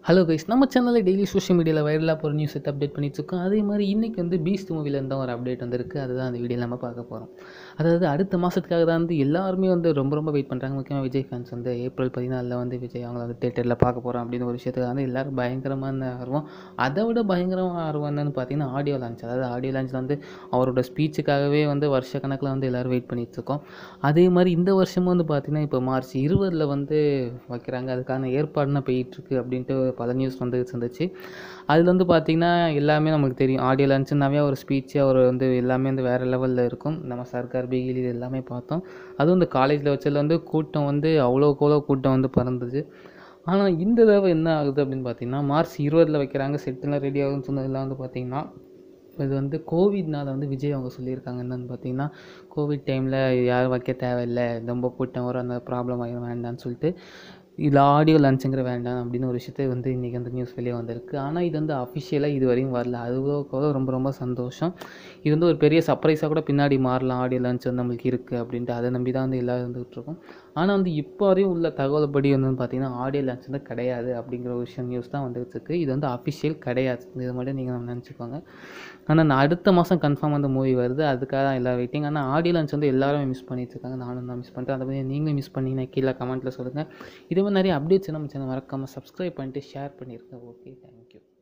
Hello guys, நம்ம சேனலில் daily social மீடியாவில் வைரலாக போகிற நியூஸ் அப்டேட் பண்ணிட்டுருக்கோம். அதே மாதிரி இன்றைக்கி வந்து பீஸ்ட் மூவிலேருந்து தான் ஒரு அப்டேட் வந்திருக்கு. அதுதான் அந்த வீடியோ நம்ம பார்க்க போகிறோம். அதாவது அடுத்த மாதத்துக்காக தான் வந்து எல்லாருமே வந்து ரொம்ப வெயிட் பண்ணுறாங்க. முக்கியமாக விஜய் ஃபேன்ஸ் வந்து ஏப்ரல் 14 வந்து விஜய் அவங்கள வந்து தேட்டரில் பார்க்க போகிறோம் அப்படின்னு ஒரு விஷயத்துக்காக வந்து எல்லோரும் பயங்கரமான ஆர்வம். அதை விட பயங்கரமான ஆர்வம் என்னன்னு பார்த்தீங்கன்னா ஆடியோ லான்ச். அதாவது ஆடியோ லான்ச்சில் வந்து அவரோட ஸ்பீச்சுக்காகவே வந்து வருஷக்கணக்கில் வந்து எல்லோரும் வெயிட் பண்ணிகிட்ருக்கோம். அதே மாதிரி இந்த வருஷமும் வந்து பார்த்திங்கன்னா இப்போ மார்ச் 20 வந்து வைக்கிறாங்க. அதுக்கான ஏற்பாடுனா போயிட்டுருக்கு அப்படின்ட்டு பல நியூஸ் வந்து இருந்துச்சு. அதில் வந்து பார்த்திங்கன்னா எல்லாமே நமக்கு தெரியும். ஆடியோ லான்ச்சுனாவே ஒரு ஸ்பீச்சு அவர் வந்து எல்லாமே வந்து வேறு லெவலில் இருக்கும். நம்ம சர்க்கார் பிகில் இது எல்லாமே பார்த்தோம். அதுவும் இந்த காலேஜில் வச்சதில் வந்து கூட்டம் வந்து அவ்வளோக்கு கூட்டம் வந்து பறந்துச்சு. ஆனால் இந்த தடவை என்ன ஆகுது அப்படின்னு பார்த்திங்கன்னா மார்ச் 20 வைக்கிறாங்க. செட்டெல்லாம் ரெடி ஆகுதுன்னு சொன்னதெல்லாம் வந்து பார்த்திங்கன்னா இது வந்து கோவிட்னால் வந்து விஜய் அவங்க சொல்லியிருக்காங்க. என்னென்னு பார்த்தீங்கன்னா கோவிட் டைமில் யாரும் வைக்க தேவையில்லை, ரொம்ப கூட்டம் வரும், அந்த ப்ராப்ளம் ஆகிடும், வேண்டான்னு சொல்லிட்டு இதில் ஆடியோ லான்ச்சுங்கிற வேண்டாம் அப்படின்னு ஒரு விஷயத்தை வந்து இன்றைக்கி அந்த நியூஸ் வெளியே வந்திருக்கு. ஆனால் இது வந்து அஃபிஷியலாக இது வரையும் வரல. அதுவும் ரொம்ப சந்தோஷம். இது வந்து ஒரு பெரிய சர்ப்ரைஸாக கூட பின்னாடி மாறலாம். ஆடியோ லான்ச் வந்து நம்மளுக்கு இருக்குது அப்படின்ட்டு அதை நம்பி தான் வந்து எல்லோரும் இருந்துகிட்ருக்கோம். ஆனால் வந்து இப்போ வரையும் உள்ள தகவல்படி வந்து பார்த்திங்கன்னா ஆடியோ லான்ச் வந்து கிடையாது அப்படிங்கிற ஒரு விஷயம் நியூஸ் தான் வந்துகிட்ருக்கு. இது வந்து அஃபிஷியல் கிடையாது. இதை மட்டும் நீங்கள் நினச்சிக்கோங்க. ஆனால் நான் அடுத்த மாதம் கன்ஃபார்ம் அந்த மூவி வருது. அதுக்காக தான் எல்லோரும் வெயிட்டிங். ஆனால் ஆடியோ லான்ச் வந்து எல்லாருமே மிஸ் பண்ணிட்டுருக்காங்க. நானும் தான் மிஸ் பண்ணுறேன். அதை பற்றி நீங்களும் மிஸ் பண்ணிங்கன்னா கீழே கமெண்ட்டில் சொல்லுங்கள். இதே மாதிரி நிறைய அப்டேட்ஸ் நம்ம சேனல் மறக்காமல் சப்ஸ்கிரைப் பண்ணிட்டு ஷேர் பண்ணியிருக்கேன். Okay, thank you.